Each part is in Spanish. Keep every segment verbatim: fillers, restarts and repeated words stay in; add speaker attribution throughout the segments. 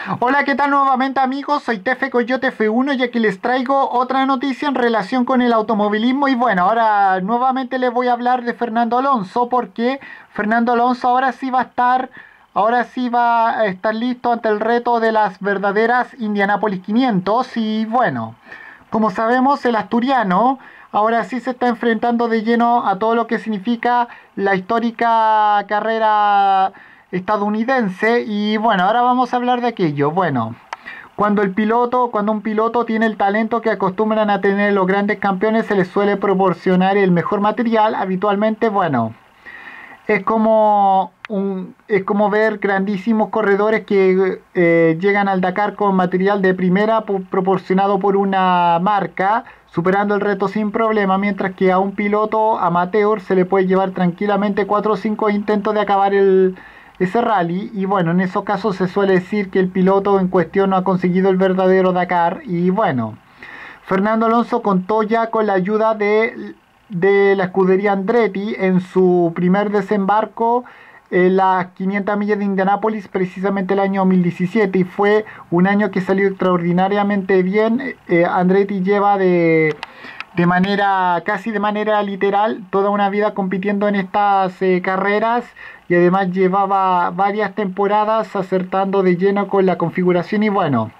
Speaker 1: Hola, ¿qué tal nuevamente amigos? Soy Tefe Coyote F uno y aquí les traigo otra noticia en relación con el automovilismo y bueno, ahora nuevamente les voy a hablar de Fernando Alonso porque Fernando Alonso ahora sí va a estar, ahora sí va a estar listo ante el reto de las verdaderas Indianapolis quinientos y bueno, como sabemos el asturiano ahora sí se está enfrentando de lleno a todo lo que significa la histórica carrera estadounidense y bueno, ahora vamos a hablar de aquello. Bueno, cuando el piloto, cuando un piloto tiene el talento que acostumbran a tener los grandes campeones, se les suele proporcionar el mejor material. Habitualmente, bueno, es como un, es como ver grandísimos corredores que eh, llegan al Dakar con material de primera po- proporcionado por una marca, superando el reto sin problema, mientras que a un piloto amateur se le puede llevar tranquilamente cuatro o cinco intentos de acabar el, ese rally. Y bueno, en esos casos se suele decir que el piloto en cuestión no ha conseguido el verdadero Dakar. Y bueno, Fernando Alonso contó ya con la ayuda de, de la escudería Andretti en su primer desembarco en las quinientas millas de Indianápolis, precisamente el año dos mil diecisiete, y fue un año que salió extraordinariamente bien. Eh, Andretti lleva de, de manera, casi de manera literal, toda una vida compitiendo en estas eh, carreras y además llevaba varias temporadas acertando de lleno con la configuración y bueno.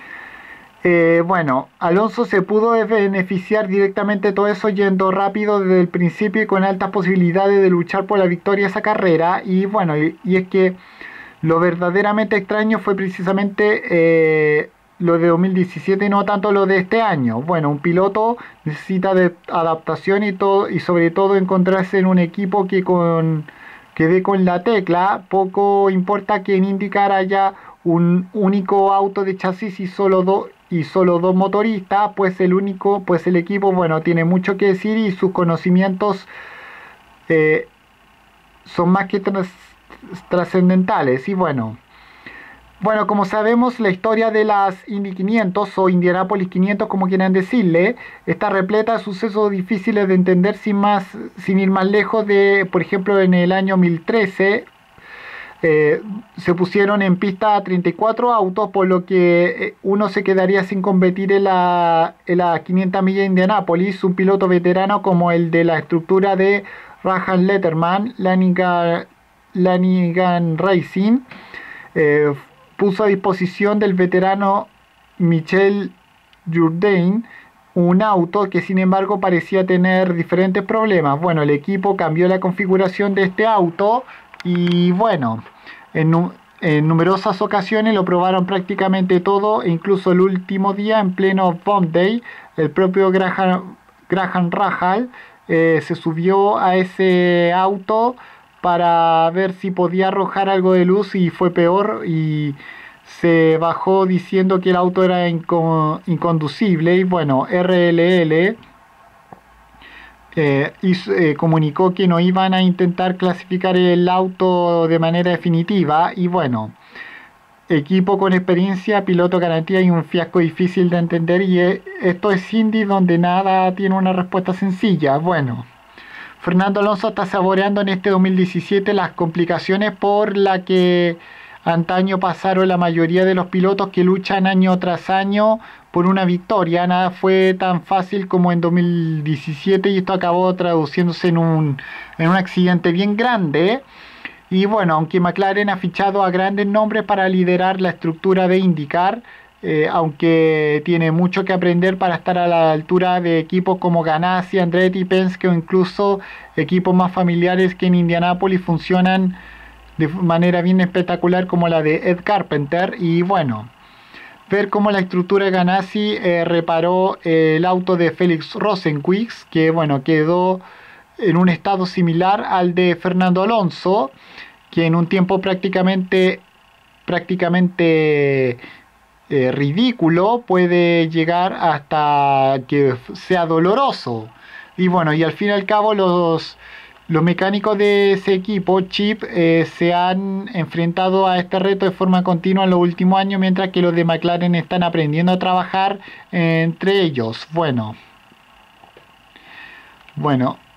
Speaker 1: Eh, bueno, Alonso se pudo beneficiar directamente de todo eso yendo rápido desde el principio y con altas posibilidades de luchar por la victoria de esa carrera. Y bueno, y, y es que lo verdaderamente extraño fue precisamente eh, lo de dos mil diecisiete y no tanto lo de este año. Bueno, un piloto necesita de adaptación y todo y sobre todo encontrarse en un equipo que con que dé con la tecla. Poco importa que en IndyCar haya un único auto de chasis y solo dos y solo dos motoristas, pues el único, pues el equipo, bueno, tiene mucho que decir y sus conocimientos eh, son más que tras, trascendentales. Y bueno, bueno, como sabemos, la historia de las Indy quinientos o Indianapolis quinientos, como quieran decirle, está repleta de sucesos difíciles de entender sin más, sin ir más lejos de, por ejemplo, en el año dos mil trece. Eh, se pusieron en pista treinta y cuatro autos, por lo que eh, uno se quedaría sin competir en la, en la quinientas millas de Indianápolis. Un piloto veterano como el de la estructura de Rajan Letterman, Lanigan, Lanigan Racing, eh, puso a disposición del veterano Michel Jourdain un auto que sin embargo parecía tener diferentes problemas. Bueno, el equipo cambió la configuración de este auto y bueno, en, nu- en numerosas ocasiones lo probaron prácticamente todo e incluso el último día en pleno Bond Day, el propio Graham, Graham Rahal eh, se subió a ese auto para ver si podía arrojar algo de luz y fue peor y se bajó diciendo que el auto era inco- inconducible y bueno, R L L eh, hizo- eh, comunicó que no iban a intentar clasificar el auto de manera definitiva y bueno, equipo con experiencia, piloto garantía y un fiasco difícil de entender y eh, esto es Indy donde nada tiene una respuesta sencilla. Bueno, Fernando Alonso está saboreando en este dos mil diecisiete las complicaciones por las que antaño pasaron la mayoría de los pilotos que luchan año tras año por una victoria. Nada fue tan fácil como en dos mil diecisiete y esto acabó traduciéndose en un, en un accidente bien grande. Y bueno, aunque McLaren ha fichado a grandes nombres para liderar la estructura de IndyCar, eh, aunque tiene mucho que aprender para estar a la altura de equipos como Ganassi, Andretti, Penske o incluso equipos más familiares que en Indianapolis funcionan de manera bien espectacular como la de Ed Carpenter. Y bueno, ver cómo la estructura de Ganassi eh, reparó eh, el auto de Felix Rosenqvist, que bueno, quedó en un estado similar al de Fernando Alonso, que en un tiempo prácticamente prácticamente eh, ridículo puede llegar hasta que sea doloroso. Y bueno, y al fin y al cabo los, los mecánicos de ese equipo, Chip, eh, se han enfrentado a este reto de forma continua en los últimos años, mientras que los de McLaren están aprendiendo a trabajar entre ellos. Bueno, bueno.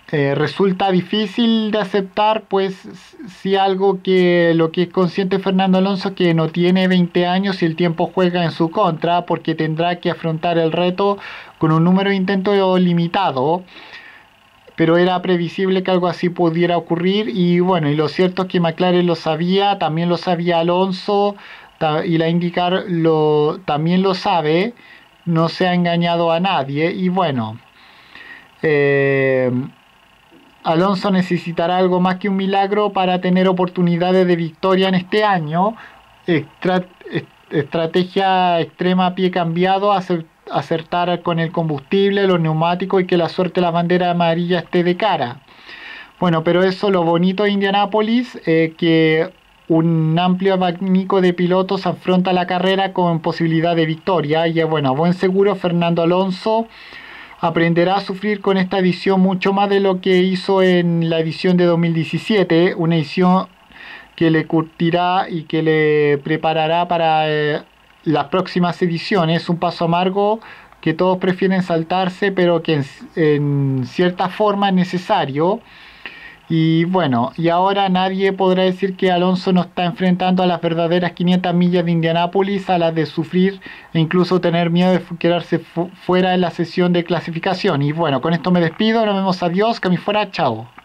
Speaker 1: eh, resulta difícil de aceptar, pues si algo que lo que es consciente Fernando Alonso que no tiene veinte años y el tiempo juega en su contra porque tendrá que afrontar el reto con un número de intentos limitado, pero era previsible que algo así pudiera ocurrir y bueno, y lo cierto es que McLaren lo sabía, también lo sabía Alonso y la IndyCar lo, también lo sabe, no se ha engañado a nadie y bueno, eh, Alonso necesitará algo más que un milagro para tener oportunidades de victoria en este año. Estra- estrategia extrema a pie cambiado, acertar con el combustible, los neumáticos y que la suerte de la bandera amarilla esté de cara. Bueno, pero eso lo bonito de Indianápolis, eh, que un amplio abanico de pilotos afronta la carrera con posibilidad de victoria y bueno, a buen seguro Fernando Alonso aprenderá a sufrir con esta edición mucho más de lo que hizo en la edición de dos mil diecisiete, una edición que le curtirá y que le preparará para eh, las próximas ediciones, un paso amargo que todos prefieren saltarse, pero que en, en cierta forma es necesario. Y bueno, y ahora nadie podrá decir que Alonso no está enfrentando a las verdaderas quinientas millas de Indianápolis, a las de sufrir e incluso tener miedo de quedarse fu fuera en la sesión de clasificación. Y bueno, con esto me despido, nos vemos, adiós, que a mí fuera, chao.